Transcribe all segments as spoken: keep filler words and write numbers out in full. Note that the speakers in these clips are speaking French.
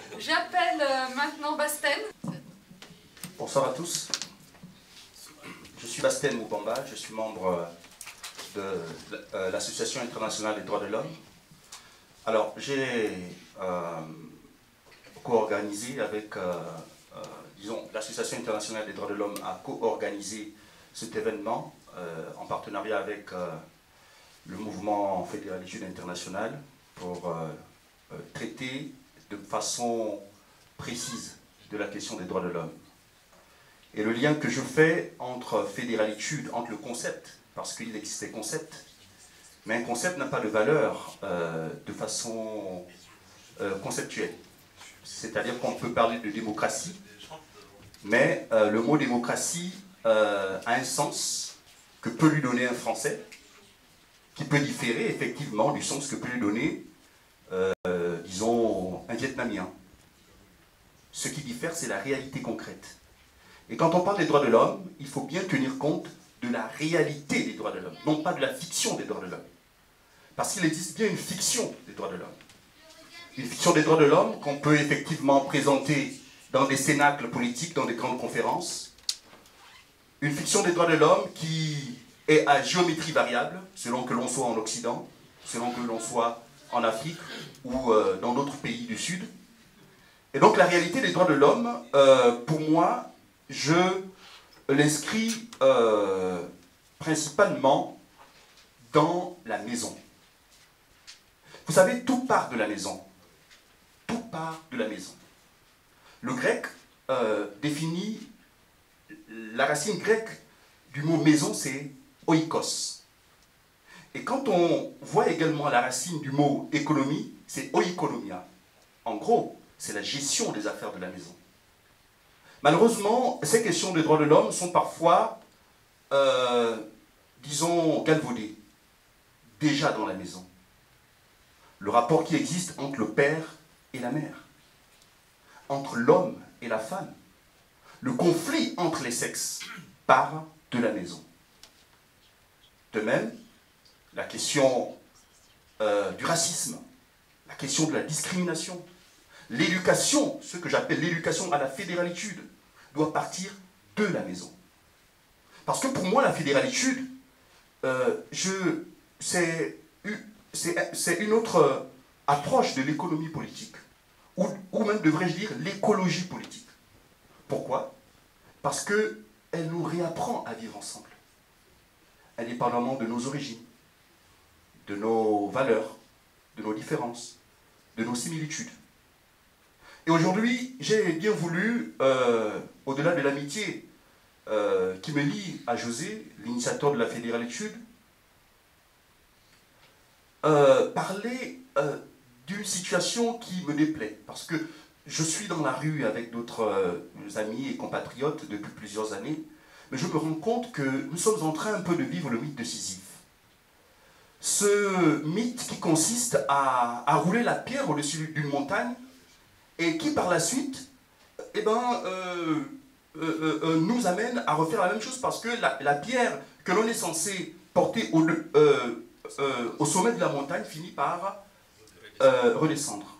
J'appelle euh, maintenant Basten. Bonsoir à tous. Je suis Basten Moubamba, je suis membre de l'Association internationale des droits de l'homme. Alors, j'ai euh, co-organisé avec, euh, euh, disons, l'Association internationale des droits de l'homme a co-organisé cet événement euh, en partenariat avec euh, le mouvement Fédéralitude internationale pour euh, euh, traiter de façon précise de la question des droits de l'homme. Et le lien que je fais entre fédéralitude, entre le concept, parce qu'il existe des concepts, mais un concept n'a pas de valeur euh, de façon euh, conceptuelle. C'est-à-dire qu'on peut parler de démocratie, mais euh, le mot démocratie euh, a un sens que peut lui donner un Français, qui peut différer effectivement du sens que peut lui donner, euh, disons, un Vietnamien. Ce qui diffère, c'est la réalité concrète. Et quand on parle des droits de l'homme, il faut bien tenir compte de la réalité des droits de l'homme, non pas de la fiction des droits de l'homme. Parce qu'il existe bien une fiction des droits de l'homme. Une fiction des droits de l'homme qu'on peut effectivement présenter dans des cénacles politiques, dans des grandes conférences. Une fiction des droits de l'homme qui est à géométrie variable, selon que l'on soit en Occident, selon que l'on soit en Afrique ou euh, dans d'autres pays du Sud. Et donc la réalité des droits de l'homme, euh, pour moi, je l'inscris euh, principalement dans la maison. Vous savez, tout part de la maison. Tout part de la maison. Le grec euh, définit, la racine grecque du mot maison, c'est oikos. Et quand on voit également la racine du mot économie, c'est oikonomia. En gros, c'est la gestion des affaires de la maison. Malheureusement, ces questions des droits de l'homme sont parfois, euh, disons, galvaudées, déjà dans la maison. Le rapport qui existe entre le père et la mère, entre l'homme et la femme, le conflit entre les sexes part de la maison. De même, la question euh, du racisme, la question de la discrimination, l'éducation, ce que j'appelle l'éducation à la fédéralitude, doit partir de la maison. Parce que pour moi, la fédéralitude, euh, c'est une autre approche de l'économie politique, ou, ou même devrais-je dire l'écologie politique. Pourquoi? Parce qu'elle nous réapprend à vivre ensemble, indépendamment de nos origines, de nos valeurs, de nos différences, de nos similitudes. Et aujourd'hui, j'ai bien voulu, euh, au-delà de l'amitié euh, qui me lie à José, l'initiateur de la fédéralitude, euh, parler euh, d'une situation qui me déplaît. Parce que je suis dans la rue avec d'autres euh, amis et compatriotes depuis plusieurs années, mais je me rends compte que nous sommes en train un peu de vivre le mythe de Sisyphe. Ce mythe qui consiste à, à rouler la pierre au-dessus d'une montagne, et qui par la suite eh ben, euh, euh, euh, nous amène à refaire la même chose parce que la, la pierre que l'on est censé porter au, euh, euh, au sommet de la montagne finit par euh, redescendre.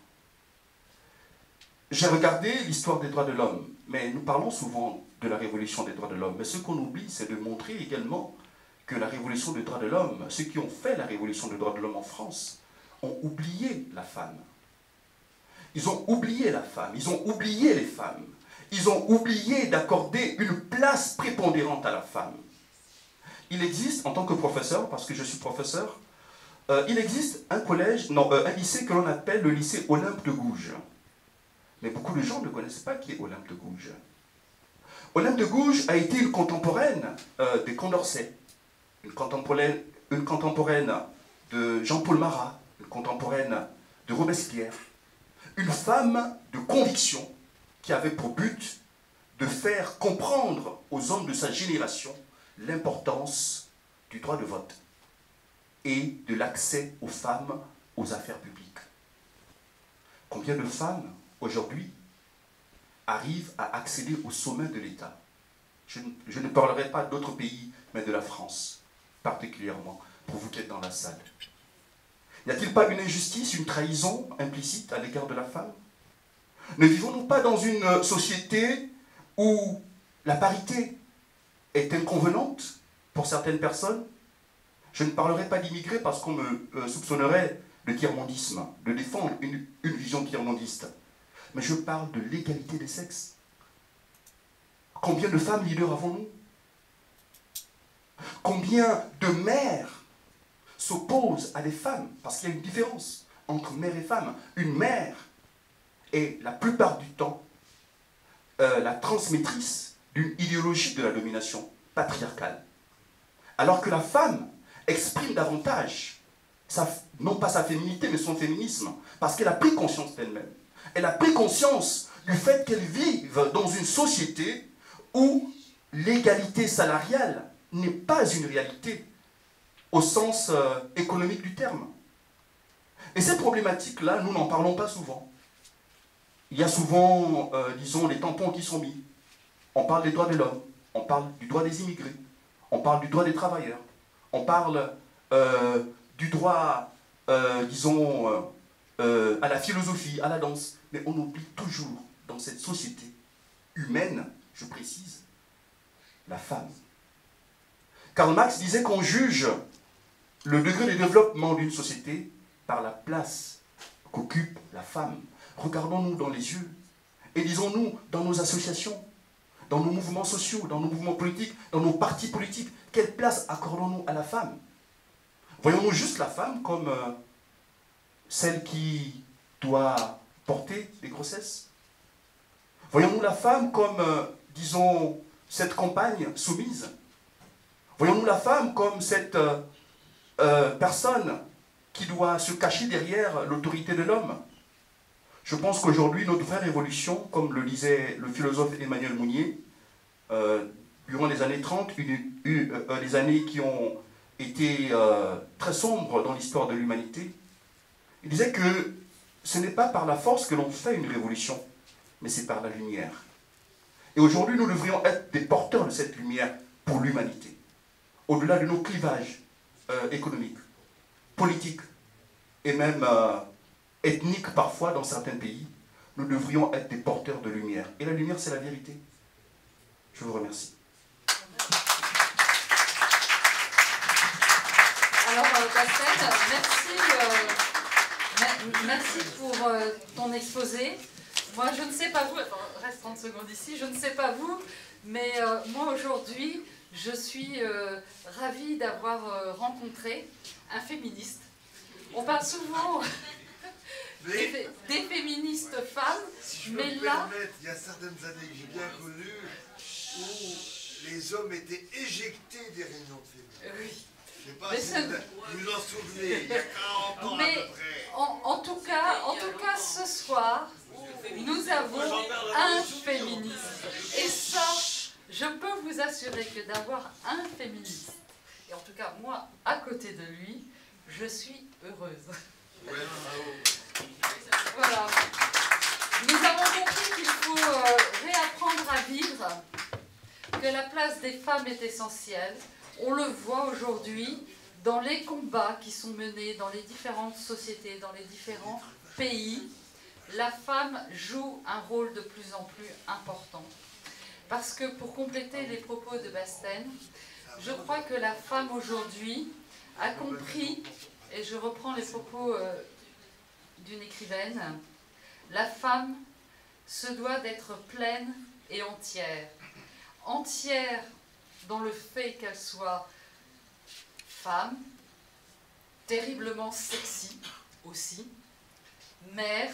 J'ai regardé l'histoire des droits de l'homme, mais nous parlons souvent de la révolution des droits de l'homme, mais ce qu'on oublie, c'est de montrer également que la révolution des droits de l'homme, ceux qui ont fait la révolution des droits de l'homme en France, ont oublié la femme. Ils ont oublié la femme, ils ont oublié les femmes. Ils ont oublié d'accorder une place prépondérante à la femme. Il existe, en tant que professeur, parce que je suis professeur, euh, il existe un collège, non, euh, un lycée que l'on appelle le lycée Olympe de Gouges. Mais beaucoup de gens ne connaissent pas qui est Olympe de Gouges. Olympe de Gouges a été une contemporaine euh, des Condorcet, une contemporaine, une contemporaine de Jean-Paul Marat, une contemporaine de Robespierre. Une femme de conviction qui avait pour but de faire comprendre aux hommes de sa génération l'importance du droit de vote et de l'accès aux femmes aux affaires publiques. Combien de femmes, aujourd'hui, arrivent à accéder au sommet de l'État? je, je ne parlerai pas d'autres pays, mais de la France, particulièrement, pour vous qui êtes dans la salle. N'y a-t-il pas une injustice, une trahison implicite à l'égard de la femme? Ne vivons-nous pas dans une société où la parité est inconvenante pour certaines personnes? Je ne parlerai pas d'immigrés parce qu'on me euh, soupçonnerait de tiers-mondisme, de défendre une, une vision tiers-mondiste. Mais je parle de l'égalité des sexes. Combien de femmes leaders avons-nous? Combien de mères s'opposent à des femmes? Parce qu'il y a une différence entre mère et femme. Une mère est la plupart du temps euh, la transmettrice d'une idéologie de la domination patriarcale. Alors que la femme exprime davantage, sa, non pas sa féminité, mais son féminisme, parce qu'elle a pris conscience d'elle-même. Elle a pris conscience du fait qu'elle vive dans une société où l'égalité salariale n'est pas une réalité au sens euh, économique du terme. Et ces problématiques-là, nous n'en parlons pas souvent. Il y a souvent, euh, disons, les tampons qui sont mis. On parle des droits de l'homme, on parle du droit des immigrés, on parle du droit des travailleurs, on parle euh, du droit, euh, disons, euh, euh, à la philosophie, à la danse. Mais on oublie toujours, dans cette société humaine, je précise, la femme. Karl Marx disait qu'on juge le degré de développement d'une société par la place qu'occupe la femme. Regardons-nous dans les yeux et disons-nous dans nos associations, dans nos mouvements sociaux, dans nos mouvements politiques, dans nos partis politiques, quelle place accordons-nous à la femme? Voyons-nous juste la femme comme euh, celle qui doit porter les grossesses? Voyons-nous la femme comme, euh, disons, cette compagne soumise? Voyons-nous la femme comme cette euh, euh, personne qui doit se cacher derrière l'autorité de l'homme? Je pense qu'aujourd'hui, notre vraie révolution, comme le disait le philosophe Emmanuel Mounier, euh, durant les années trente, une, une, euh, les années qui ont été euh, très sombres dans l'histoire de l'humanité, il disait que ce n'est pas par la force que l'on fait une révolution, mais c'est par la lumière. Et aujourd'hui, nous devrions être des porteurs de cette lumière pour l'humanité, au-delà de nos clivages euh, économiques, politiques et même euh, ethniques parfois dans certains pays. Nous devrions être des porteurs de lumière. Et la lumière, c'est la vérité. Je vous remercie. Alors, euh, Bassène, merci, euh, merci pour euh, ton exposé. Moi, je ne sais pas vous, attends, reste trente secondes ici, je ne sais pas vous, mais euh, moi aujourd'hui, je suis euh, ravie d'avoir euh, rencontré un féministe. On parle souvent des, fé des féministes femmes, si je mais me là... permettre, il y a certaines années que j'ai bien connues où les hommes étaient éjectés des réunions de féministes. Oui. Je ne sais pas Mais si ce... vous vous en souvenez, il y a quarante ans mais à peu près. En, en, tout cas, en tout cas, ce soir, nous avons un féministe. Et ça, je peux vous assurer que d'avoir un féministe, et en tout cas moi, à côté de lui, je suis heureuse. Voilà. Nous avons compris qu'il faut euh, réapprendre à vivre, que la place des femmes est essentielle. On le voit aujourd'hui dans les combats qui sont menés dans les différentes sociétés, dans les différents pays. La femme joue un rôle de plus en plus important. Parce que pour compléter les propos de Bassène, je crois que la femme aujourd'hui a compris, et je reprends les propos euh, d'une écrivaine, la femme se doit d'être pleine et entière. Entière dans le fait qu'elle soit femme, terriblement sexy aussi, mère,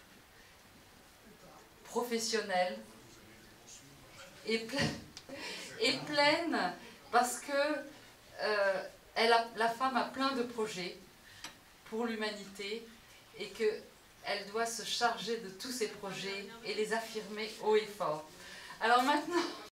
professionnelle, et pleine, et pleine parce que euh, elle a, la femme a plein de projets pour l'humanité et qu'elle doit se charger de tous ces projets et les affirmer haut et fort. Alors maintenant...